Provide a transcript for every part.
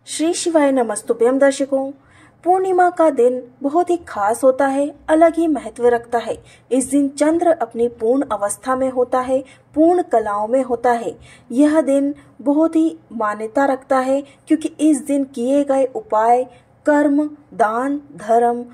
श्री शिवाय नमस्तुभ्यम दर्शकों। पूर्णिमा का दिन बहुत ही खास होता है, अलग ही महत्व रखता है। इस दिन चंद्र अपनी पूर्ण अवस्था में होता है, पूर्ण कलाओं में होता है। यह दिन बहुत ही मान्यता रखता है क्योंकि इस दिन किए गए उपाय, कर्म, दान, धर्म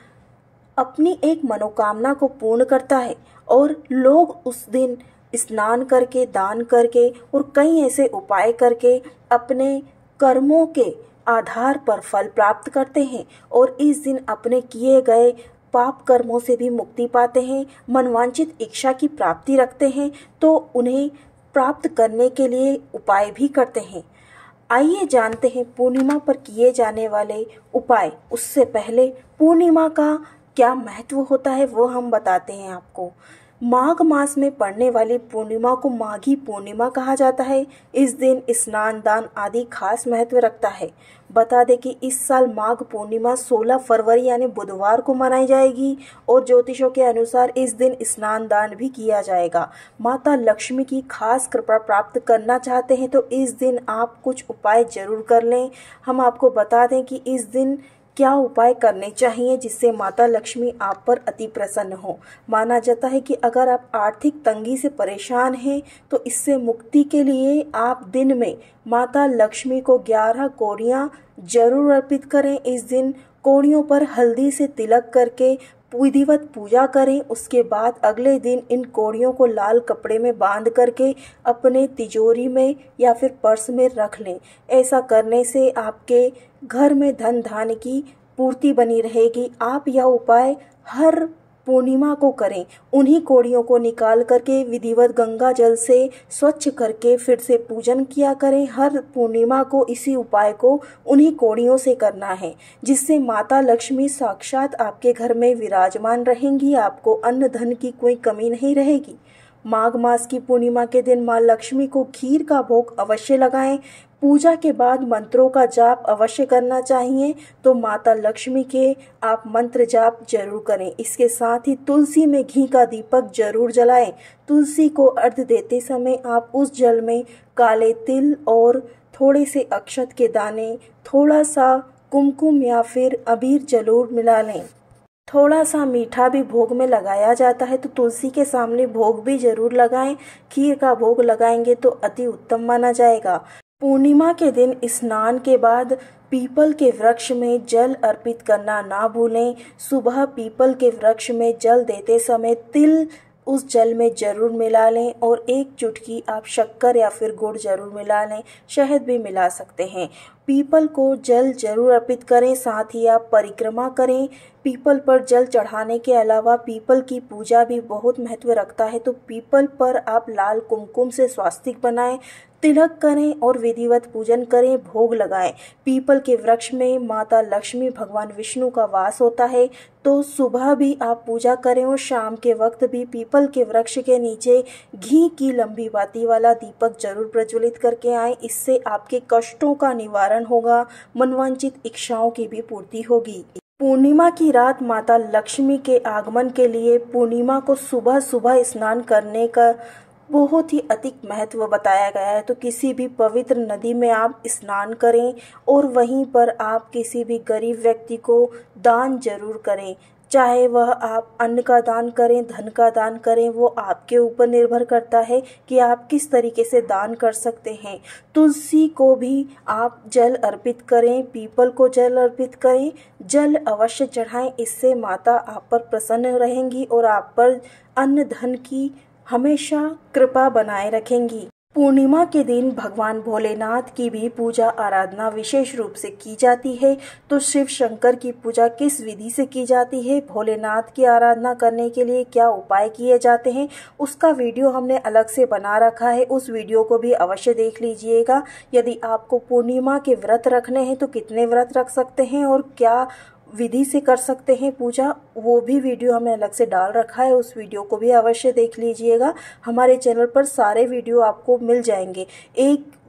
अपनी एक मनोकामना को पूर्ण करता है और लोग उस दिन स्नान करके, दान करके और कई ऐसे उपाय करके अपने कर्मों के आधार पर फल प्राप्त करते हैं और इस दिन अपने किए गए पाप कर्मों से भी मुक्ति पाते हैं, मनवांछित इच्छा की प्राप्ति रखते हैं तो उन्हें प्राप्त करने के लिए उपाय भी करते हैं। आइए जानते हैं पूर्णिमा पर किए जाने वाले उपाय। उससे पहले पूर्णिमा का क्या महत्व होता है वो हम बताते हैं आपको। माघ मास में पड़ने वाली पूर्णिमा को माघी पूर्णिमा कहा जाता है। इस दिन स्नान, दान आदि खास महत्व रखता है। बता दें कि इस साल माघ पूर्णिमा 16 फरवरी यानी बुधवार को मनाई जाएगी और ज्योतिषों के अनुसार इस दिन स्नान दान भी किया जाएगा। माता लक्ष्मी की खास कृपा प्राप्त करना चाहते हैं तो इस दिन आप कुछ उपाय जरूर कर लें। हम आपको बता दें कि इस दिन क्या उपाय करने चाहिए जिससे माता लक्ष्मी आप पर अति प्रसन्न हो। माना जाता है कि अगर आप आर्थिक तंगी से परेशान हैं तो इससे मुक्ति के लिए आप दिन में माता लक्ष्मी को 11 कौड़ियाँ जरूर अर्पित करें। इस दिन कौड़ियों पर हल्दी से तिलक करके विधिवत पूजा करें। उसके बाद अगले दिन इन कौड़ियों को लाल कपड़े में बांध करके अपने तिजोरी में या फिर पर्स में रख लें। ऐसा करने से आपके घर में धन धान्य की पूर्ति बनी रहेगी। आप यह उपाय हर पूर्णिमा को करें। उन्हीं कौड़ियों को निकाल करके विधिवत गंगा जल से स्वच्छ करके फिर से पूजन किया करें। हर पूर्णिमा को इसी उपाय को उन्हीं कौड़ियों से करना है जिससे माता लक्ष्मी साक्षात आपके घर में विराजमान रहेंगी। आपको अन्न धन की कोई कमी नहीं रहेगी। माघ मास की पूर्णिमा के दिन माँ लक्ष्मी को खीर का भोग अवश्य लगाएं। पूजा के बाद मंत्रों का जाप अवश्य करना चाहिए तो माता लक्ष्मी के आप मंत्र जाप जरूर करें। इसके साथ ही तुलसी में घी का दीपक जरूर जलाएं। तुलसी को अर्घ्य देते समय आप उस जल में काले तिल और थोड़े से अक्षत के दाने, थोड़ा सा कुमकुम या फिर अबीर जरूर मिला लें। थोड़ा सा मीठा भी भोग में लगाया जाता है तो तुलसी के सामने भोग भी जरूर लगाएं। खीर का भोग लगाएंगे तो अति उत्तम माना जाएगा। पूर्णिमा के दिन स्नान के बाद पीपल के वृक्ष में जल अर्पित करना ना भूलें। सुबह पीपल के वृक्ष में जल देते समय तिल उस जल में जरूर मिला लें और एक चुटकी आप शक्कर या फिर गुड़ जरूर मिला लें। शहद भी मिला सकते हैं। पीपल को जल जरूर अर्पित करें। साथ ही आप परिक्रमा करें। पीपल पर जल चढ़ाने के अलावा पीपल की पूजा भी बहुत महत्व रखता है तो पीपल पर आप लाल कुमकुम से स्वास्तिक बनाएं, तिलक करें और विधिवत पूजन करें, भोग लगाएं। पीपल के वृक्ष में माता लक्ष्मी, भगवान विष्णु का वास होता है तो सुबह भी आप पूजा करें और शाम के वक्त भी पीपल के वृक्ष के नीचे घी की लंबी बाती वाला दीपक जरूर प्रज्वलित करके आएं। इससे आपके कष्टों का निवारण होगा, मनवांछित इच्छाओं की भी पूर्ति होगी। पूर्णिमा की रात माता लक्ष्मी के आगमन के लिए पूर्णिमा को सुबह सुबह स्नान करने का बहुत ही अधिक महत्व बताया गया है तो किसी भी पवित्र नदी में आप स्नान करें और वहीं पर आप किसी भी गरीब व्यक्ति को दान जरूर करें। चाहे वह आप अन्न का दान करें, धन का दान करें, वो आपके ऊपर निर्भर करता है कि आप किस तरीके से दान कर सकते हैं। तुलसी को भी आप जल अर्पित करें, पीपल को जल अर्पित करें, जल अवश्य चढ़ाएं। इससे माता आप पर प्रसन्न रहेंगी और आप पर अन्न धन की हमेशा कृपा बनाए रखेंगी। पूर्णिमा के दिन भगवान भोलेनाथ की भी पूजा आराधना विशेष रूप से की जाती है तो शिव शंकर की पूजा किस विधि से की जाती है, भोलेनाथ की आराधना करने के लिए क्या उपाय किए जाते हैं, उसका वीडियो हमने अलग से बना रखा है। उस वीडियो को भी अवश्य देख लीजिएगा। यदि आपको पूर्णिमा के व्रत रखने हैं तो कितने व्रत रख सकते हैं और क्या विधि से कर सकते हैं पूजा, वो भी वीडियो हमने अलग से डाल रखा है। उस वीडियो को भी अवश्य देख लीजिएगा। हमारे चैनल पर सारे वीडियो आपको मिल जाएंगे। एक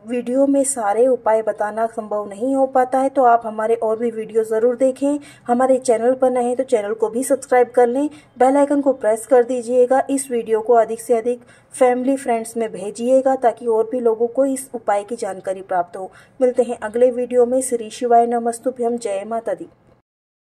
वीडियो में सारे उपाय बताना संभव नहीं हो पाता है, तो आप हमारे और भी वीडियो ज़रूर देखें। हमारे चैनल पर नए हैं तो चैनल को भी सब्सक्राइब कर लें, बेल आइकन को प्रेस कर दीजिएगा। इस वीडियो को अधिक से अधिक फैमिली फ्रेंड्स में भेजिएगा ताकि और भी लोगों को इस उपाय की जानकारी प्राप्त हो। मिलते हैं अगले वीडियो में। श्री शिवाय नमस्तुभ्यम। जय माता दी।